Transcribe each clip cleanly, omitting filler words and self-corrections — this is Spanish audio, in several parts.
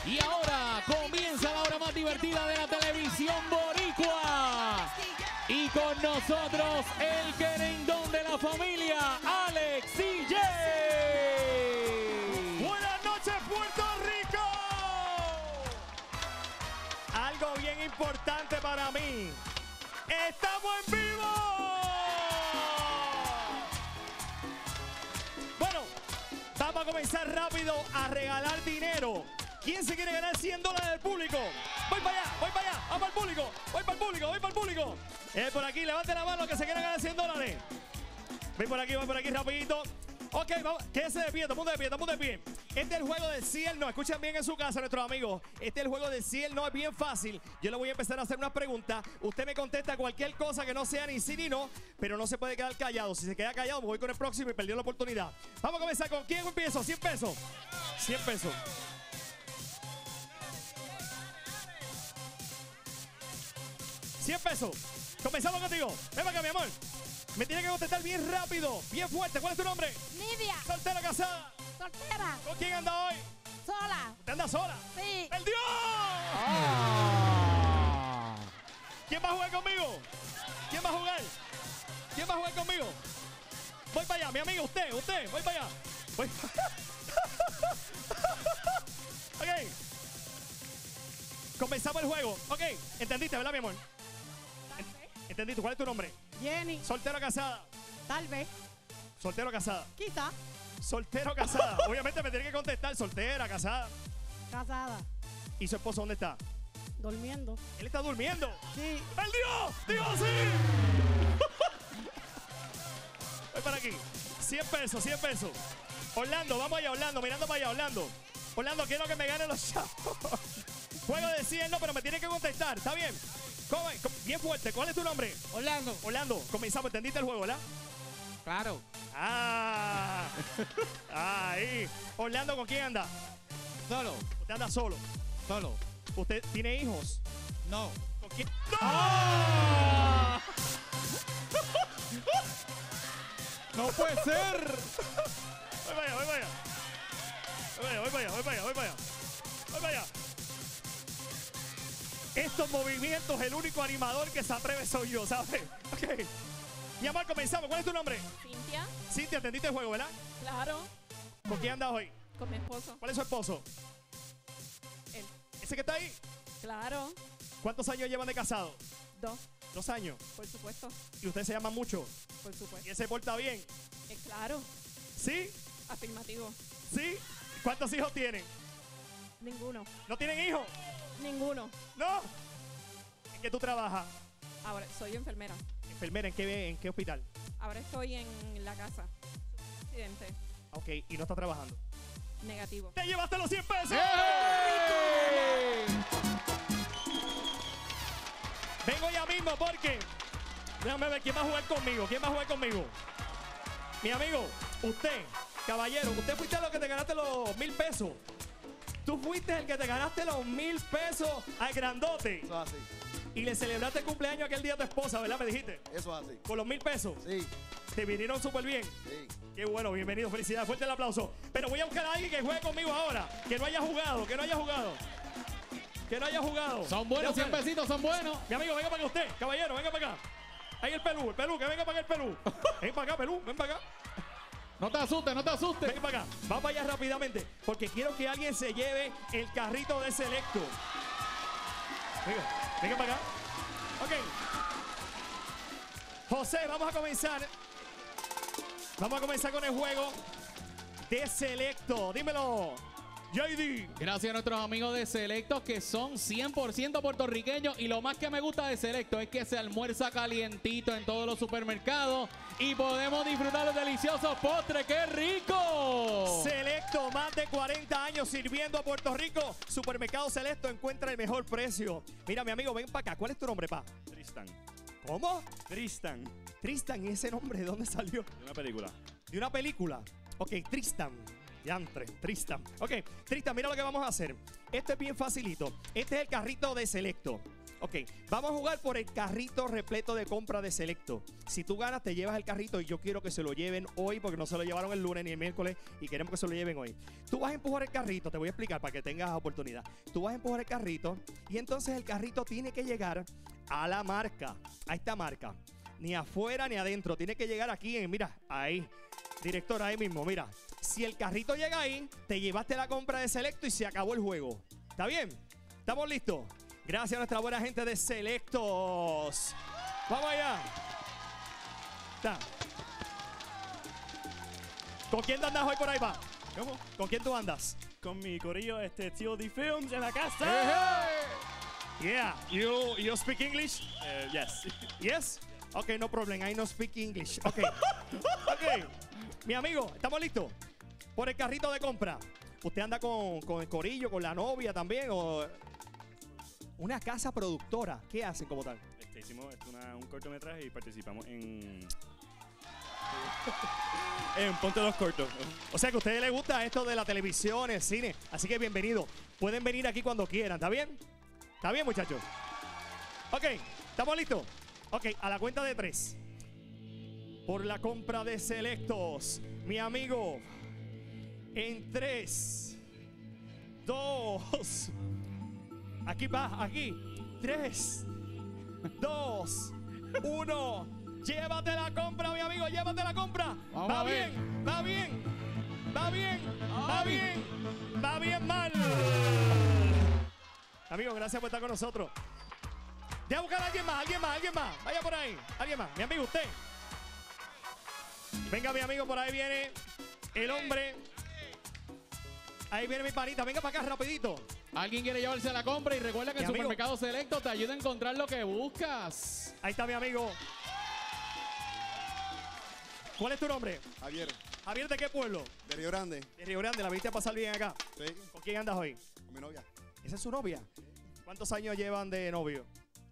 Y ahora comienza la hora más divertida de la televisión boricua. Y con nosotros el querendón de la familia, Alex CJ. Buenas noches, Puerto Rico. Algo bien importante para mí. ¡Estamos en vivo! Bueno, vamos a comenzar rápido a regalar dinero. ¿Quién se quiere ganar $100 del público? Voy para allá, vamos al público, voy para el público. Por aquí, levante la mano que se quiere ganar $100. Voy por aquí rapidito. Ok, vamos, quédense de pie, todo el mundo de pie. Este es el juego del sí el no. Escuchen bien en su casa, nuestros amigos. Este es el juego del sí el no, es bien fácil. Yo le voy a empezar a hacer unas preguntas. Usted me contesta cualquier cosa que no sea ni sí ni no, pero no se puede quedar callado. Si se queda callado, me voy con el próximo y perdió la oportunidad. Vamos a comenzar con ¿quién empiezo? 100 pesos. 100 pesos. $100. Comenzamos contigo. Ven para acá, mi amor. Me tiene que contestar bien rápido, bien fuerte. ¿Cuál es tu nombre? Nidia. ¿Soltera, casada? Soltera. ¿Con quién anda hoy? Sola. ¿Te andas sola? Sí. ¡Perdió! ¿Quién va a jugar conmigo? ¿Quién va a jugar? ¿Quién va a jugar conmigo? Voy para allá, mi amigo, usted, voy para allá. Voy. Ok. Comenzamos el juego. Ok, entendiste, ¿verdad, mi amor? ¿Entendiste? ¿Cuál es tu nombre? Jenny. ¿Soltero o casada? Tal vez. ¿Soltero o casada? Quizá. ¿Soltero o casada? Obviamente me tiene que contestar. ¿Soltera, casada? Casada. ¿Y su esposo dónde está? Durmiendo. Él está durmiendo. Sí. ¡Perdió! ¡Digo sí! Voy para aquí. 100 pesos, 100 pesos. Orlando, vamos allá, Orlando, mirando para allá, Orlando. Orlando, quiero que me gane los chavos. Juego de sí, no, pero me tiene que contestar. ¿Está bien? Bien fuerte. ¿Cuál es tu nombre? Orlando. Orlando, comenzamos. ¿Entendiste el juego, verdad? Claro. Ah. Ahí. Orlando, ¿con quién anda? Solo. Usted anda solo. Solo. ¿Usted tiene hijos? No. ¿Con quién? ¡No! No puede ser. Voy para allá. Estos movimientos, el único animador que se atreve soy yo, ¿sabes? Ok. Mi amor, comenzamos. ¿Cuál es tu nombre? Cintia, Cintia, ¿entendiste el juego, verdad? claro, ¿Con quién andas hoy? con mi esposo. ¿Cuál es su esposo? Él, ¿Ese que está ahí? claro, ¿Cuántos años llevan de casado? 2, 2 años. por supuesto, ¿Y usted se llama mucho? por ¿Y supuesto. él se porta bien? Claro, ¿Sí? afirmativo. ¿Sí? ¿Cuántos hijos tienen? Ninguno, ¿No tienen hijos? ninguno. ¿No? ¿En qué tú trabajas? Ahora soy enfermera. Enfermera, ¿en qué hospital? Ahora estoy en la casa. Accidente, Ok, y no está trabajando. negativo. ¡Te llevaste los 100 pesos! ¡Ey! Vengo ya mismo porque... Déjame ver, ¿quién va a jugar conmigo? Mi amigo, usted, caballero, usted fuiste el que te ganaste los 1000 pesos. Tú fuiste el que te ganaste los 1000 pesos al grandote. Eso es así. Y le celebraste el cumpleaños aquel día a tu esposa, ¿verdad? Me dijiste. Eso es así. Con los 1000 pesos. Sí, Te vinieron súper bien. sí. Qué bueno, bienvenido, felicidades, fuerte el aplauso. Pero voy a buscar a alguien que juegue conmigo ahora. Que no haya jugado. Son buenos, 100 pesitos, son buenos. Mi amigo, venga para acá usted, caballero, venga para acá. Ahí el pelú, que venga para acá el pelú. Ven para acá, pelú, ven para acá. No te asustes, no te asustes. Ven para acá. Vamos para allá rápidamente, porque quiero que alguien se lleve el carrito de Selecto. Venga para acá. Ok. José, vamos a comenzar. Vamos a comenzar con el juego de Selecto. Dímelo, JD. Gracias a nuestros amigos de Selecto que son 100% puertorriqueños y lo más que me gusta de Selecto es que se almuerza calientito en todos los supermercados y podemos disfrutar los deliciosos postres. ¡Qué rico! Selecto, más de 40 años sirviendo a Puerto Rico. Supermercado Selecto encuentra el mejor precio. Mira, mi amigo, ven para acá. ¿Cuál es tu nombre, pa? Tristan. ¿Cómo? Tristan. Tristan, ¿y ese nombre de dónde salió? De una película. De una película. Ok, Tristan. Diantre, Tristan. Ok, Tristan, mira lo que vamos a hacer. Esto es bien facilito. Este es el carrito de Selecto. Ok, vamos a jugar por el carrito repleto de compra de Selecto. Si tú ganas, te llevas el carrito y yo quiero que se lo lleven hoy porque no se lo llevaron el lunes ni el miércoles y queremos que se lo lleven hoy. Tú vas a empujar el carrito, te voy a explicar para que tengas oportunidad. Tú vas a empujar el carrito y entonces el carrito tiene que llegar a la marca, a esta marca. Ni afuera ni adentro, tiene que llegar aquí, mira, ahí. Director, ahí mismo, mira. Si el carrito llega ahí, te llevaste la compra de Selecto y se acabó el juego. ¿Está bien? ¿Estamos listos? Gracias a nuestra buena gente de Selectos. Vamos allá. Está. ¿Con quién andas hoy por ahí, pa? ¿Cómo? ¿Con quién tú andas? Con mi corillo, tío D Films en la casa. Yeah. You speak English? Yes. Yes? Ok, no problem. I no speak English. Ok. Ok. Mi amigo, ¿estamos listos? Por el carrito de compra. ¿Usted anda con el corillo, con la novia también? ¿O una casa productora? ¿Qué hacen como tal? Hicimos un cortometraje y participamos en Ponte los Cortos. O sea que a ustedes les gusta esto de la televisión, el cine. Así que bienvenido. Pueden venir aquí cuando quieran. ¿Está bien? ¿Está bien, muchachos? Ok, ¿estamos listos? Ok, a la cuenta de 3. Por la compra de Selectos, mi amigo. En 3, 2. Aquí va, aquí. 3, 2, 1. Llévate la compra, mi amigo, llévate la compra. Vamos Va a ver. bien, va bien, va bien, va Ay. bien, va bien mal. Amigo, gracias por estar con nosotros. Deja buscar a alguien más, alguien más, alguien más. Vaya por ahí, alguien más. Mi amigo, usted. Venga, mi amigo, por ahí viene el hombre. Ahí viene mi panita. Venga para acá rapidito. Alguien quiere llevarse la compra y recuerda que Mi el amigo. Supermercado Selecto te ayuda a encontrar lo que buscas. Ahí está mi amigo. ¿Cuál es tu nombre? Javier, Javier, ¿de qué pueblo? de Río Grande. De Río Grande. ¿La viniste a pasar bien acá? Sí, ¿Con quién andas hoy? con mi novia. ¿Esa es su novia? ¿Cuántos años llevan de novio?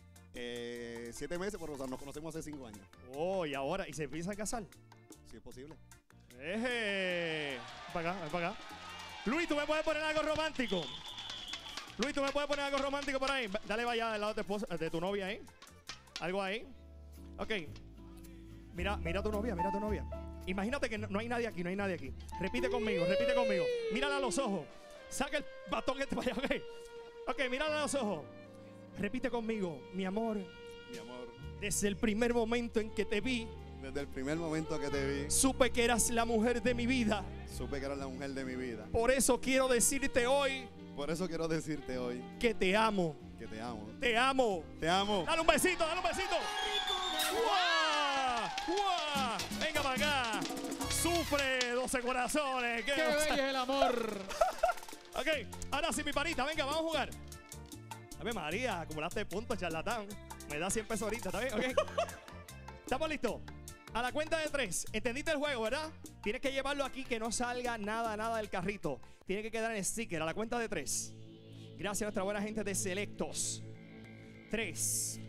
7 meses, pero o sea, nos conocemos hace 5 años. Oh, y ahora, ¿y se empiezan a casar? Si es posible. Ven para acá, ven para acá. Luis, ¿tú me puedes poner algo romántico? Luis, ¿tú me puedes poner algo romántico por ahí? Dale vaya del lado de tu esposa, de tu novia ahí. Algo ahí. Ok. Mira a tu novia, mira a tu novia. Imagínate que no hay nadie aquí, no hay nadie aquí. Repite conmigo, repite conmigo. Mírala a los ojos. Saca el batón este para allá, ok. Ok, mírala a los ojos. Repite conmigo, mi amor. Mi amor, Desde el primer momento en que te vi, desde el primer momento que te vi, supe que eras la mujer de mi vida. supe que eras la mujer de mi vida. Por eso quiero decirte hoy Por eso quiero decirte hoy que te amo. que te amo. Te amo. Te amo. Dale un besito, dale un besito. ¡Guau! ¡Guau! Venga para acá. Sufre 12 corazones. ¡Qué bello es el amor! Ok, ahora sí, mi panita, venga, vamos a jugar. A ver, María, acumulaste puntos, charlatán. Me da 100 pesos ahorita, ¿está bien? Ok. ¿Estamos listos? A la cuenta de 3. ¿Entendiste el juego, verdad? Tienes que llevarlo aquí, que no salga nada del carrito. Tiene que quedar en el sticker. A la cuenta de 3. Gracias a nuestra buena gente de Selectos. 3,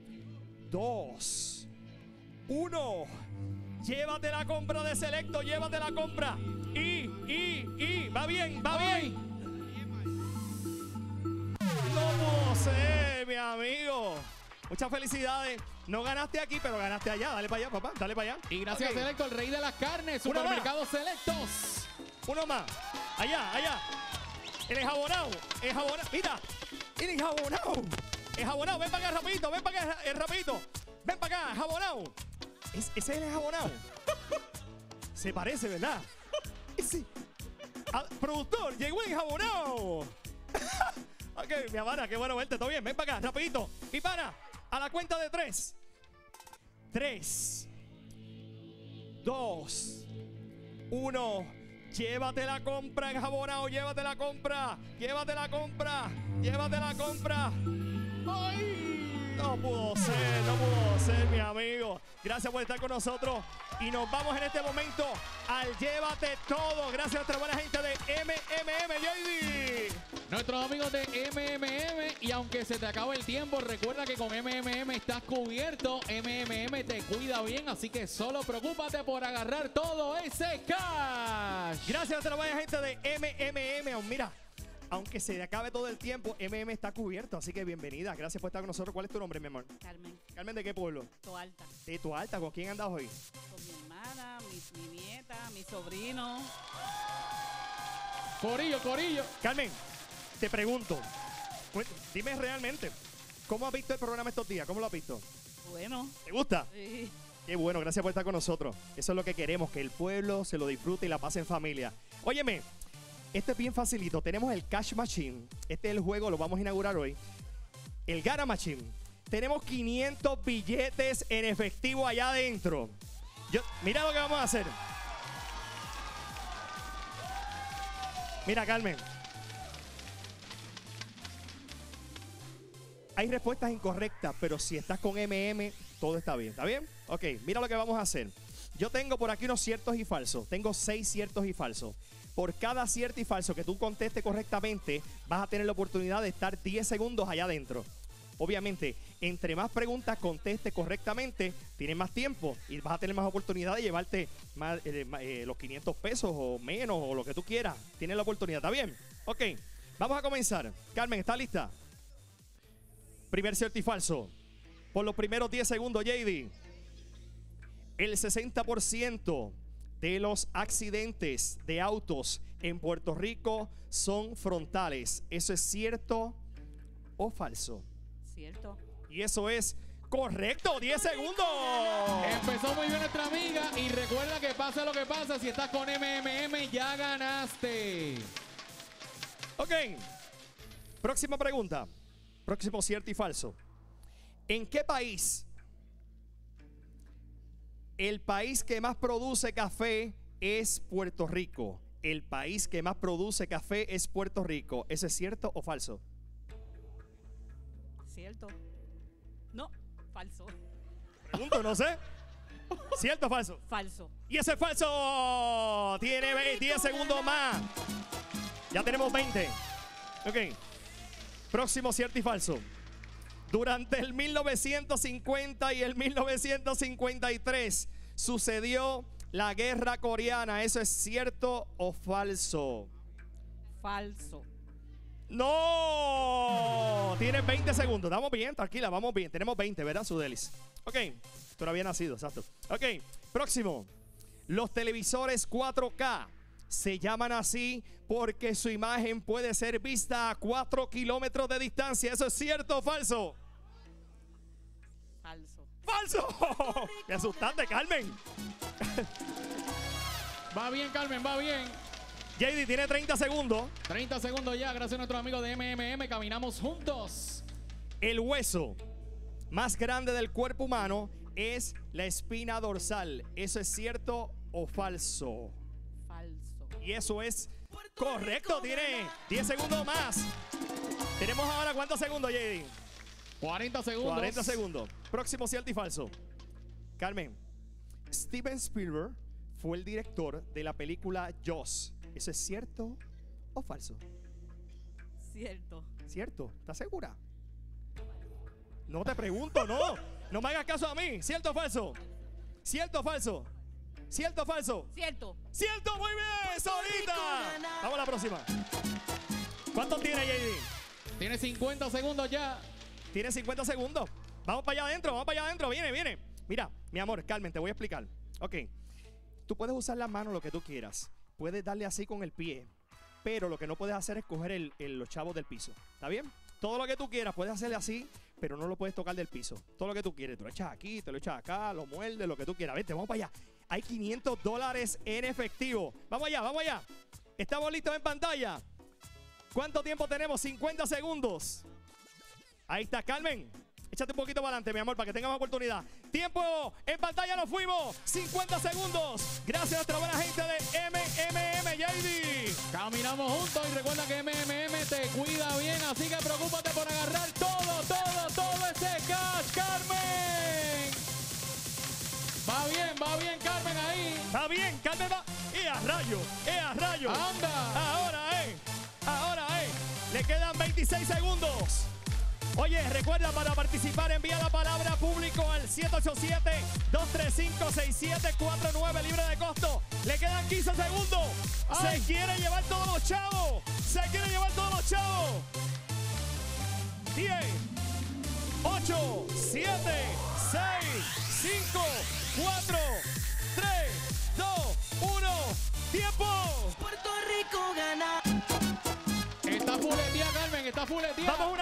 2, 1. Llévate la compra de Selecto, llévate la compra. Va bien, va bien. No puedo ser, mi amigo. Muchas felicidades. No ganaste aquí, pero ganaste allá. Dale para allá, papá. Dale para allá. Y gracias Ok. a Selecto, el rey de las carnes, Una más. Supermercados Selectos. Uno más. Allá. El enjabonado. Mira. El enjabonado. Enjabonado. Ven para acá rapidito. Ven para acá rapidito. Ven para acá, enjabonado. Ese es el enjabonado. Se parece, ¿verdad? Ese. Productor, llegó el enjabonado. Ok, mi amada, qué bueno verte. ¿Todo bien? Ven para acá, rapidito. Mi pana, a la cuenta de 3. 3, 2, 1. Llévate la compra, enjabonado. Llévate la compra. Llévate la compra. Llévate la compra. ¡Ay! No pudo ser, mi amigo. Gracias por estar con nosotros. Y nos vamos en este momento al Llévate Todo. Gracias a nuestra buena gente de MMM, JD. Nuestros amigos de MMM, y aunque se te acabe el tiempo, recuerda que con MMM estás cubierto. MMM te cuida bien, así que solo preocúpate por agarrar todo ese cash. Gracias a nuestra buena gente de MMM. Mira, Aunque se acabe todo el tiempo, MM está cubierto, así que bienvenida. Gracias por estar con nosotros. ¿Cuál es tu nombre, mi amor? Carmen, Carmen, ¿de qué pueblo? Toalta. De Toalta. ¿Con quién andas hoy? Con mi hermana, mi nieta, mi sobrino. Corillo, corillo. Carmen, te pregunto, dime realmente, ¿cómo has visto el programa estos días? ¿Cómo lo has visto? Bueno, ¿Te gusta? sí. Qué bueno, gracias por estar con nosotros. Eso es lo que queremos, que el pueblo se lo disfrute y la pase en familia. Óyeme, esto es bien facilito. Tenemos el Cash Machine. Este es el juego, lo vamos a inaugurar hoy. El Gara Machine. Tenemos 500 billetes en efectivo allá adentro. Mira lo que vamos a hacer. Mira, Carmen. Hay respuestas incorrectas, pero si estás con MM, todo está bien. ¿Está bien? Ok, mira lo que vamos a hacer. Yo tengo por aquí unos ciertos y falsos. Tengo 6 ciertos y falsos. Por cada cierto y falso que tú contestes correctamente, vas a tener la oportunidad de estar 10 segundos allá adentro. Obviamente, entre más preguntas contestes correctamente, tienes más tiempo y vas a tener más oportunidad de llevarte más, los 500 pesos o menos o lo que tú quieras. Tienes la oportunidad, ¿está bien? Ok, vamos a comenzar. Carmen, ¿está lista? Primer cierto y falso. Por los primeros 10 segundos, JD. El 60% de los accidentes de autos en Puerto Rico son frontales. ¿Eso es cierto o falso? Cierto. Y eso es correcto. 10 segundos. Empezó muy bien nuestra amiga y recuerda que pase lo que pase, si estás con MMM ya ganaste. Ok. Próxima pregunta. Próximo cierto y falso. ¿En qué país? El país que más produce café es Puerto Rico. El país que más produce café es Puerto Rico. ¿Eso es cierto o falso? Cierto. No, falso. Pregunto, no sé. ¿Cierto o falso? Falso. Y ese es falso. Tiene 10 segundos más. Ya tenemos 20. Ok. Próximo cierto y falso. Durante el 1950 y el 1953 sucedió la guerra coreana. ¿Eso es cierto o falso? Falso. ¡No! Tienes 20 segundos. Estamos bien, tranquila, vamos bien. Tenemos 20, ¿verdad, Sudelis? Ok, pero había nacido, exacto. Ok, próximo. Los televisores 4K se llaman así porque su imagen puede ser vista a 4 kilómetros de distancia. ¿Eso es cierto o falso? Falso. ¡Falso! ¡Me asustaste, Carmen! Va bien, Carmen, va bien. JD tiene 30 segundos. 30 segundos ya, gracias a nuestros amigos de MMM. Caminamos juntos. El hueso más grande del cuerpo humano es la espina dorsal. ¿Eso es cierto o falso? Falso. Y eso es correcto. Tiene 10 segundos más. Tenemos ahora ¿cuántos segundos, JD? 40 segundos. 40 segundos. Próximo cierto y falso. Carmen, Steven Spielberg fue el director de la película Jaws. ¿Eso es cierto o falso? Cierto. ¿Cierto? ¿Estás segura? No te pregunto, no. No me hagas caso a mí. ¿Cierto o falso? ¿Cierto o falso? ¿Cierto o falso? Cierto. ¡Cierto! ¡Muy bien! ¡Solita! Vamos a la próxima. ¿Cuántos tiene, JD? Tiene 50 segundos ya. Tiene 50 segundos. Vamos para allá adentro, vamos para allá adentro. Viene, viene. Mira, mi amor, Carmen, te voy a explicar. Ok. Tú puedes usar la mano lo que tú quieras. Puedes darle así con el pie. Pero lo que no puedes hacer es coger los chavos del piso. ¿Está bien? Todo lo que tú quieras puedes hacerle así, pero no lo puedes tocar del piso. Todo lo que tú quieres. Tú lo echas aquí, te lo echas acá, lo muerdes, lo que tú quieras. Vete, vamos para allá. Hay $500 en efectivo. Vamos allá, vamos allá. Estamos listos en pantalla. ¿Cuánto tiempo tenemos? 50 segundos. Ahí está, Carmen. Échate un poquito para adelante, mi amor, para que tengamos oportunidad. Tiempo en pantalla, nos fuimos. 50 segundos. Gracias a nuestra buena gente de MMM, JD. Caminamos juntos y recuerda que MMM te cuida bien, así que preocúpate por agarrar todo ese cash, Carmen. Va bien, Carmen, ahí. Va bien, Carmen va. ¡Y a rayo! ¡A rayo! ¡Anda! Ahora, Le quedan 26 segundos. Oye, recuerda, para participar envía la palabra público al 787-235-6749 libre de costo. Le quedan 15 segundos. Ay. Se quiere llevar todos los chavos. Se quiere llevar todos los chavos. 10, 8, 7, 6, 5, 4, 3, 2, 1. ¡Tiempo! Puerto Rico gana. Está fuletía, Carmen, está fuletía. Vamos